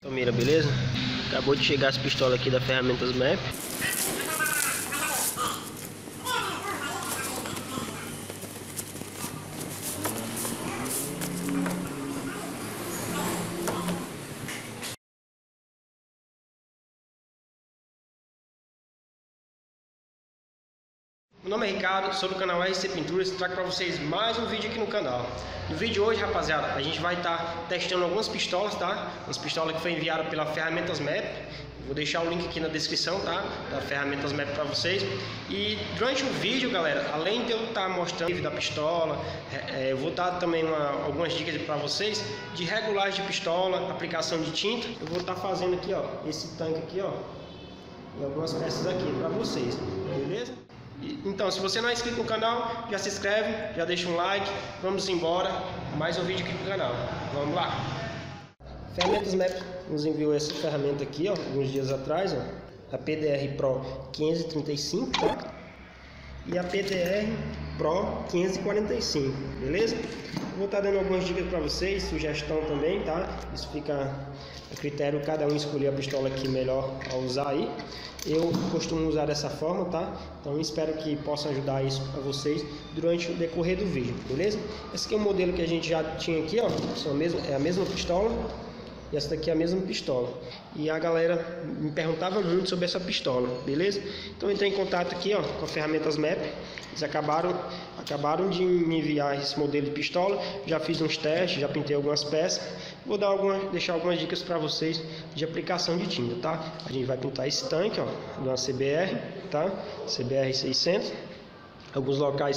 Mira, beleza? Acabou de chegar as pistolas aqui da Ferramentas MAP. Meu nome é Ricardo, sou do canal RC Pinturas e trago para vocês mais um vídeo aqui no canal. No vídeo de hoje, rapaziada, a gente vai estar testando algumas pistolas, tá? Umas pistolas que foi enviada pela Ferramentas MAP. Vou deixar o link aqui na descrição, tá? Da Ferramentas MAP para vocês. E durante o vídeo, galera, além de eu estar mostrando da pistola, eu vou dar também algumas dicas para vocês de regulagem de pistola, aplicação de tinta. Eu vou estar fazendo aqui, ó, esse tanque aqui, ó, e algumas peças aqui para vocês, beleza? Então, se você não é inscrito no canal, já se inscreve, já deixa um like. Vamos embora, mais um vídeo aqui no canal. Vamos lá. Ferramentas MAP nos enviou essa ferramenta aqui, ó, alguns dias atrás, ó, a PDR Pro 535, tá? E a PDR Pro 545, beleza? Vou estar dando algumas dicas para vocês, sugestão também, tá? Isso fica a critério, cada um escolher a pistola que melhor a usar aí. Eu costumo usar dessa forma, tá? Então espero que possa ajudar isso a vocês durante o decorrer do vídeo, beleza? Esse aqui é o modelo que a gente já tinha aqui, ó. É a mesma pistola. E essa daqui é a mesma pistola. E a galera me perguntava muito sobre essa pistola, beleza? Então eu entrei em contato aqui, ó, com a Ferramentas MAP. Eles acabaram de me enviar esse modelo de pistola. Já fiz uns testes, já pintei algumas peças. Vou deixar algumas dicas para vocês de aplicação de tinta, tá? A gente vai pintar esse tanque, ó, de uma CBR, tá? CBR 600. Alguns locais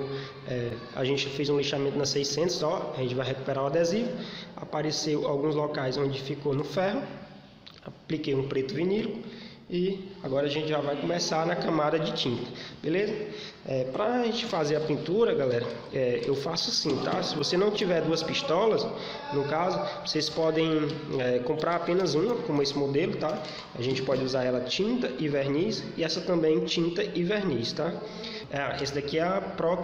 a gente fez um lixamento na 600, ó, a gente vai recuperar o adesivo. Apareceu alguns locais onde ficou no ferro, apliquei um preto vinílico e agora a gente já vai começar na camada de tinta, beleza? Para a gente fazer a pintura, galera, eu faço assim, tá? Se você não tiver duas pistolas, no caso, vocês podem comprar apenas uma, como esse modelo, tá? A gente pode usar ela tinta e verniz, e essa também tinta e verniz, tá? Esse daqui é a Pro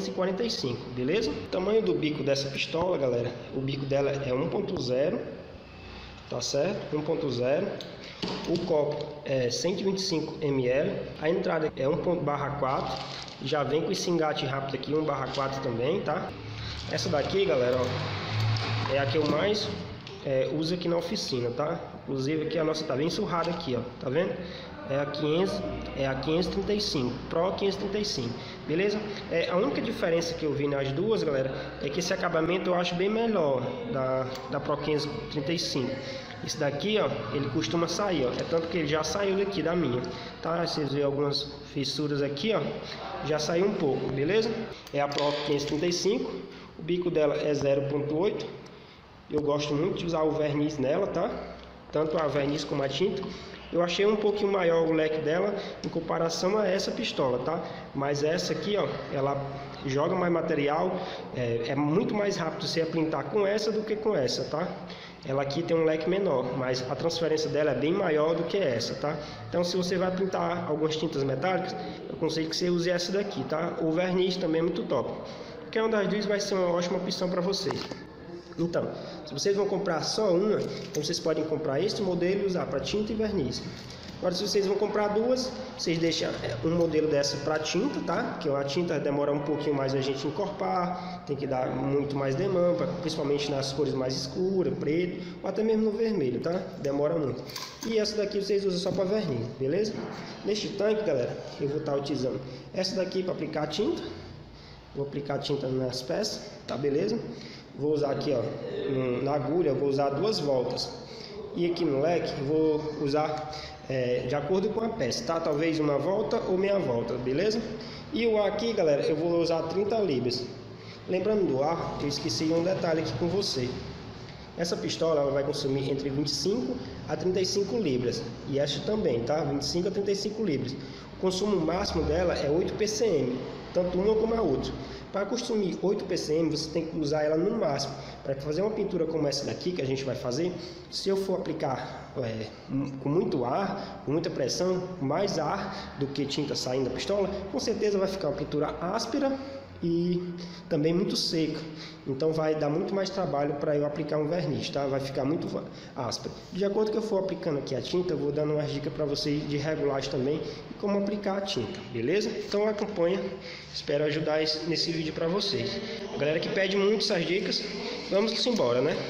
545, beleza? O tamanho do bico dessa pistola, galera, o bico dela é 1.0, tá certo? 1.0. O copo é 125 ml, a entrada é 1.4, já vem com esse engate rápido aqui, 1/4 também, tá? Essa daqui, galera, ó, é a que eu mais uso aqui na oficina, tá? Inclusive aqui a nossa tá bem surrada aqui, ó, tá vendo? É a 535, Pro 535, beleza? A única diferença que eu vi nas duas, galera, é que esse acabamento eu acho bem melhor da Pro 535. Esse daqui, ó, ele costuma sair, ó, tanto que ele já saiu daqui da minha, tá? Vocês veem algumas fissuras aqui, ó, já saiu um pouco, beleza? É a Pro 535, o bico dela é 0.8. Eu gosto muito de usar o verniz nela, tá? Tanto a verniz como a tinta. Eu achei um pouquinho maior o leque dela em comparação a essa pistola, tá? Mas essa aqui, ó, ela joga mais material, é muito mais rápido você pintar com essa do que com essa, tá? Ela aqui tem um leque menor, mas a transferência dela é bem maior do que essa, tá? Então, se você vai pintar algumas tintas metálicas, eu aconselho que você use essa daqui, tá? O verniz também é muito top. Qualquer uma das duas vai ser uma ótima opção para vocês. Então, se vocês vão comprar só uma, então vocês podem comprar este modelo e usar para tinta e verniz. Agora, se vocês vão comprar duas, vocês deixam um modelo dessa para tinta, tá? Porque a tinta demora um pouquinho mais a gente encorpar, tem que dar muito mais demanda, principalmente nas cores mais escuras, preto, ou até mesmo no vermelho, tá? Demora muito. E essa daqui vocês usam só para verniz, beleza? Neste tanque, galera, eu vou estar utilizando essa daqui para aplicar tinta. Vou aplicar tinta nas peças, tá? Beleza? Vou usar aqui, ó, na agulha, eu vou usar 2 voltas. E aqui no leque, eu vou usar de acordo com a peça, tá? Talvez uma volta ou meia volta, beleza? E o ar aqui, galera, eu vou usar 30 libras. Lembrando do ar, eu esqueci um detalhe aqui com você. Essa pistola ela vai consumir entre 25 a 35 libras. E esta também, tá? 25 a 35 libras. O consumo máximo dela é 8 PCM, tanto uma como a outra. Para consumir 8 PCM, você tem que usar ela no máximo. Para fazer uma pintura como essa daqui que a gente vai fazer, se eu for aplicar com muito ar, com muita pressão, mais ar do que tinta saindo da pistola, com certeza vai ficar uma pintura áspera e também muito seca. Então vai dar muito mais trabalho para eu aplicar um verniz, tá? Vai ficar muito áspero. De acordo que eu for aplicando aqui a tinta, eu vou dando umas dicas para vocês de regulagem também e como aplicar a tinta, beleza? Então acompanha, espero ajudar nesse vídeo para vocês. A galera que pede muito essas dicas, vamos embora, né?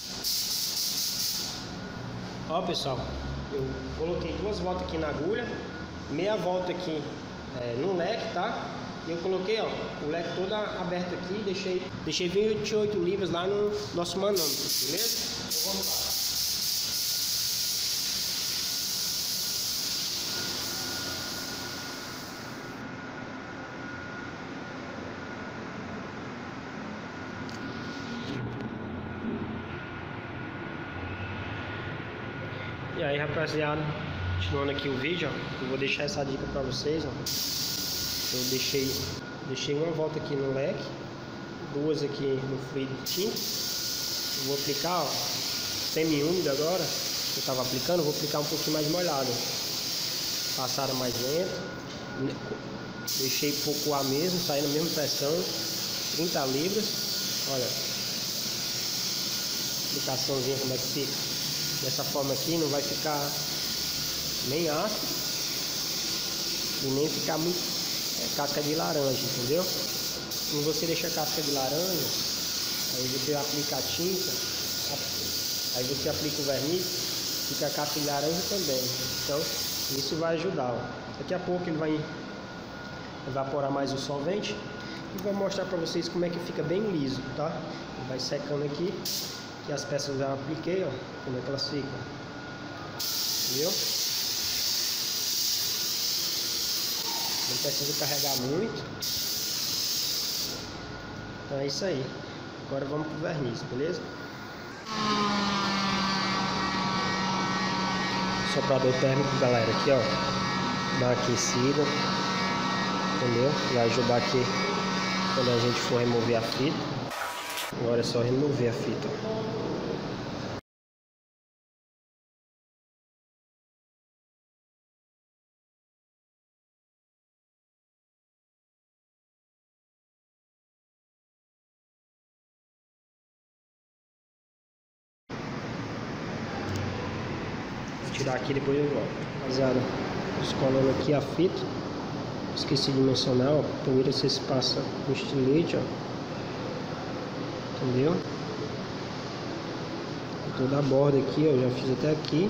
Ó pessoal, eu coloquei 2 voltas aqui na agulha, meia volta aqui no leque, tá? E eu coloquei, ó, o leque todo aberto aqui, deixei 28 libras lá no nosso manômetro, beleza? Então vamos lá. E aí, rapaziada, continuando aqui o vídeo, ó, eu vou deixar essa dica pra vocês, ó. Eu deixei uma volta aqui no leque, 2 aqui no fluido de tinta. Eu vou aplicar, ó, semi-úmido agora, que eu tava aplicando, eu vou aplicar um pouquinho mais molhado. Passada mais lento, deixei pouco ar mesmo, saindo a mesma pressão, 30 libras, olha, aplicaçãozinha como é que fica. Dessa forma aqui não vai ficar nem ácido e nem ficar muito casca de laranja, entendeu? Quando você deixa a casca de laranja, aí você aplica a tinta, aí você aplica o verniz, fica a casca de laranja também. Então isso vai ajudar, ó. Daqui a pouco ele vai evaporar mais o solvente e vai mostrar para vocês como é que fica bem liso, tá? Ele vai secando aqui. Que as peças eu já apliquei, ó, como é que elas ficam, entendeu? Não precisa carregar muito. Então é isso aí. Agora vamos pro verniz, beleza? Soprador térmico, galera, aqui, ó, dá uma aquecida, entendeu? Vai ajudar aqui quando a gente for remover a fita. Agora é só remover a fita. Vou tirar aqui, depois eu volto. Rapaziada, escolhendo aqui a fita. Esqueci de mencionar, ó. Primeiro você se passa no estilete, ó. Entendeu? Toda a borda aqui, ó, já fiz até aqui.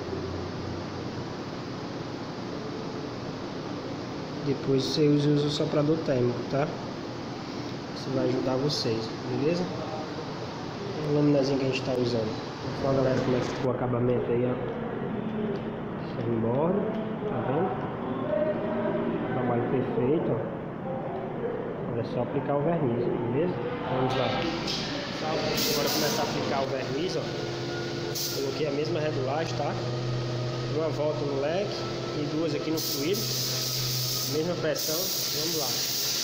Depois você usa o soprador térmico, tá? Isso vai ajudar vocês, beleza? A laminazinha que a gente tá usando. Olha, galera, como é que ficou o acabamento aí, ó. Sem borda, tá vendo? Trabalho perfeito, ó. Agora é só aplicar o verniz, beleza? Vamos lá. Agora começar a aplicar o verniz, ó. Coloquei a mesma regulagem, tá? Uma volta no leque e 2 aqui no fluido. Mesma pressão, vamos lá.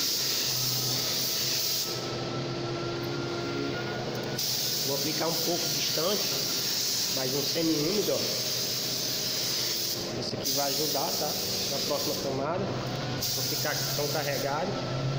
Vou aplicar um pouco distante, mais um semi-úmido, ó. Isso aqui vai ajudar, tá? Na próxima camada, vou ficar tão carregado.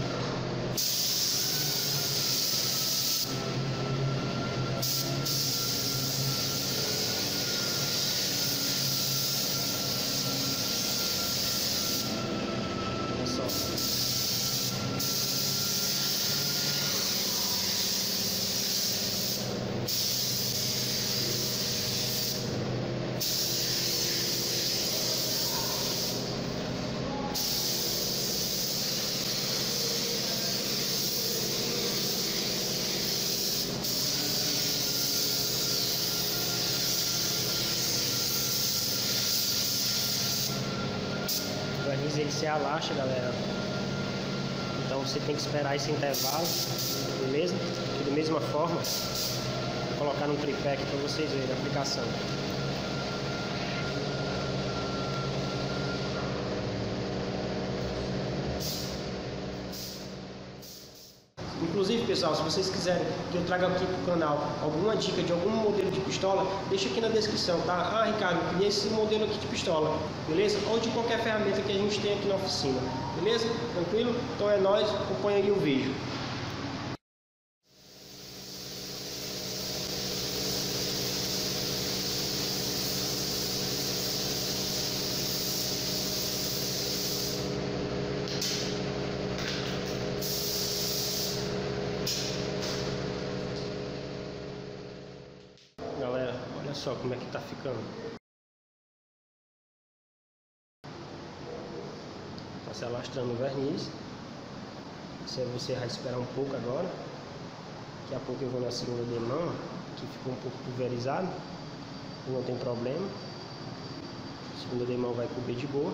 O verniz ele se alaxa, galera. Então você tem que esperar esse intervalo, beleza? E da mesma forma, vou colocar no tripé aqui para vocês verem a aplicação. Inclusive, pessoal, se vocês quiserem que eu traga aqui pro canal alguma dica de algum modelo de pistola, deixa aqui na descrição, tá? Ah, Ricardo, eu queria esse modelo aqui de pistola, beleza? Ou de qualquer ferramenta que a gente tem aqui na oficina, beleza? Tranquilo? Então é nóis, acompanha aí o vídeo. Galera, olha só como é que tá ficando. Tá se alastrando o verniz. Você vai esperar um pouco agora. Daqui a pouco eu vou na segunda demão, que ficou um pouco pulverizado. Não tem problema. A segunda demão vai cobrir de boa.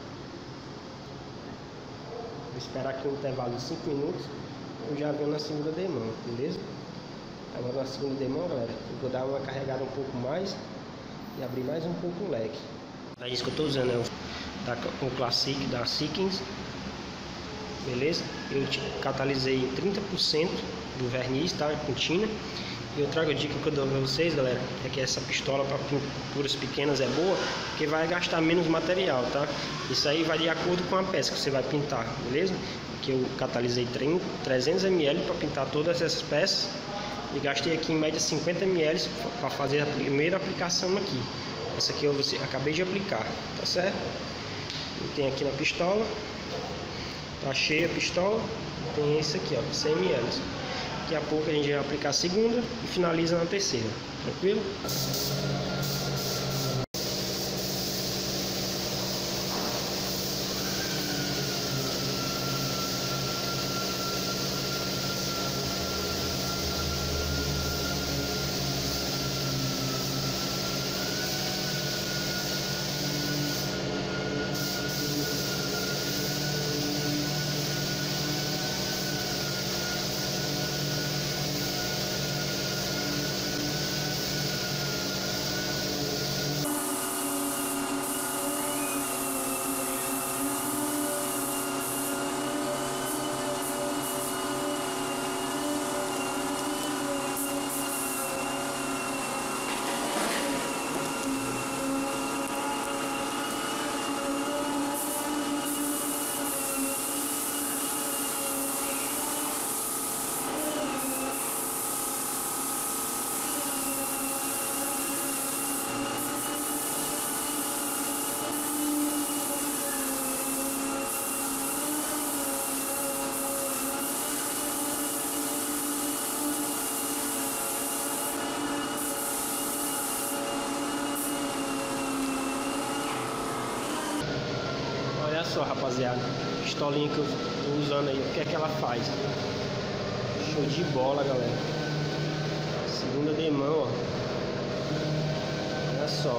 Vou esperar aqui um intervalo de 5 minutos. Eu já venho na segunda demão, beleza? Agora na segunda demão, galera, eu vou dar uma carregada um pouco mais e abrir mais um pouco o leque. É isso que eu estou usando, é o Classic da Seekins, beleza? Eu catalisei 30% do verniz, tá? Com tinta. E eu trago a dica que eu dou para vocês, galera, é que essa pistola para pinturas pequenas é boa, porque vai gastar menos material, tá? Isso aí vai de acordo com a peça que você vai pintar, beleza? Que eu catalisei 300 ml para pintar todas essas peças. E gastei aqui em média 50 ml para fazer a primeira aplicação aqui. Essa aqui eu acabei de aplicar, tá certo? E tem aqui na pistola, tá cheia a pistola. Tem esse aqui, ó, 100 ml. Daqui a pouco a gente vai aplicar a segunda e finaliza na terceira, tranquilo? Olha só, rapaziada, pistolinha que eu tô usando aí, o que é que ela faz? Show de bola, galera. Segunda demão, ó. Olha só.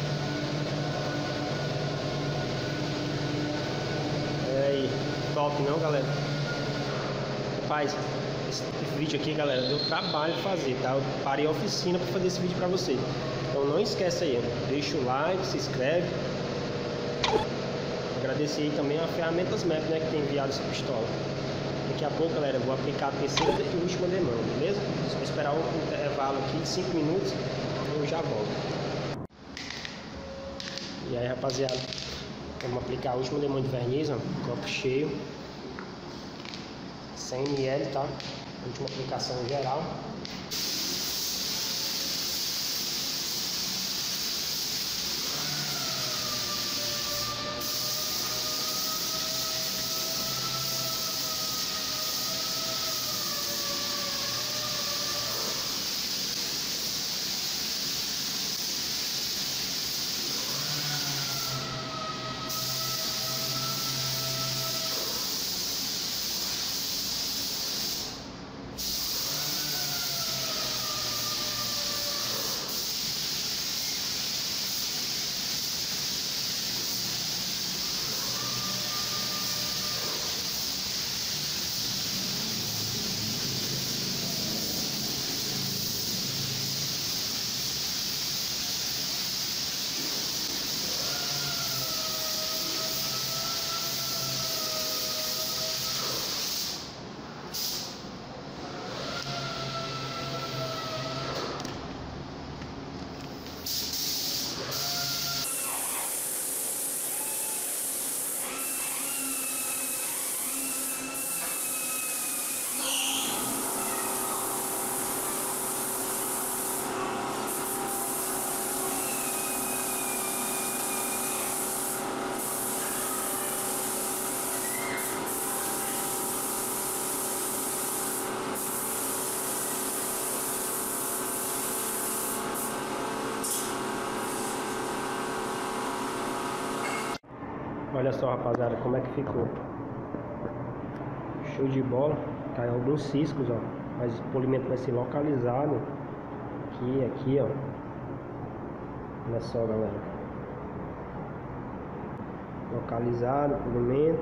É aí, top não, galera? Rapaz, esse vídeo aqui, galera, deu trabalho fazer, tá? Eu parei a oficina para fazer esse vídeo pra vocês. Então não esquece aí, deixa o like, se inscreve. Agradecer aí também a Ferramentas MEP, né, que tem enviado essa pistola. Daqui a pouco, galera, eu vou aplicar a terceira e última demão, beleza? Só esperar um intervalo aqui de 5 minutos e eu já volto. E aí, rapaziada, vamos aplicar a última demão de verniz, ó, copo cheio, 100 ml, tá? Última aplicação geral. Olha só, rapaziada, como é que ficou. Show de bola. Caiu alguns ciscos, ó. Mas o polimento vai ser localizado. Aqui, ó. Olha só, galera. Localizado o polimento.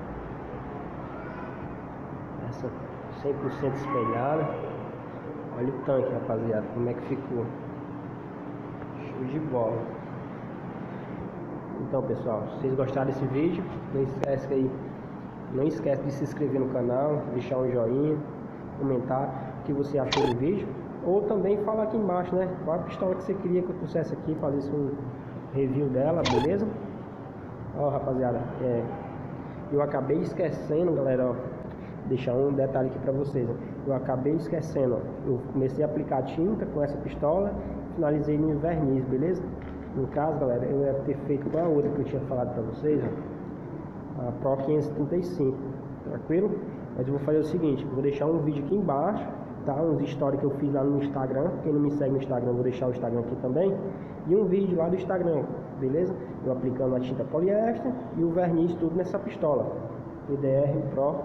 Essa 100% espelhada. Olha o tanque, rapaziada, como é que ficou. Show de bola. Então, pessoal, se vocês gostaram desse vídeo, não esquece de se inscrever no canal, deixar um joinha, comentar o que você achou do vídeo, ou também falar aqui embaixo, né, qual a pistola que você queria que eu trouxesse aqui, fazer um review dela, beleza? Ó, rapaziada, eu acabei esquecendo, galera, ó, deixar um detalhe aqui pra vocês, ó. Eu acabei esquecendo, ó, eu comecei a aplicar tinta com essa pistola, finalizei no verniz, beleza? No caso, galera, eu ia ter feito com a outra que eu tinha falado pra vocês, ó, a Pro 535, tranquilo? Mas eu vou fazer o seguinte, vou deixar um vídeo aqui embaixo, tá? Uns stories que eu fiz lá no Instagram. Quem não me segue no Instagram, eu vou deixar o Instagram aqui também. E um vídeo lá do Instagram, beleza? Eu aplicando a tinta poliéster e o verniz tudo nessa pistola PDR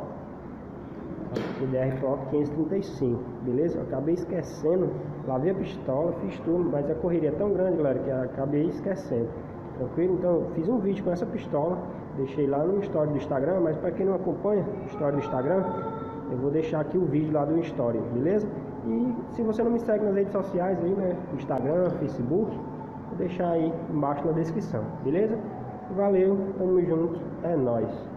Pro 535, beleza? Eu acabei esquecendo, lavei a pistola, fiz tudo, mas a correria é tão grande, galera, que eu acabei esquecendo, tranquilo? Então eu fiz um vídeo com essa pistola, deixei lá no story do Instagram, mas para quem não acompanha o story do Instagram, eu vou deixar aqui o vídeo lá do story, beleza? E se você não me segue nas redes sociais aí, né, Instagram, Facebook, vou deixar aí embaixo na descrição, beleza? Valeu, tamo junto, é nóis.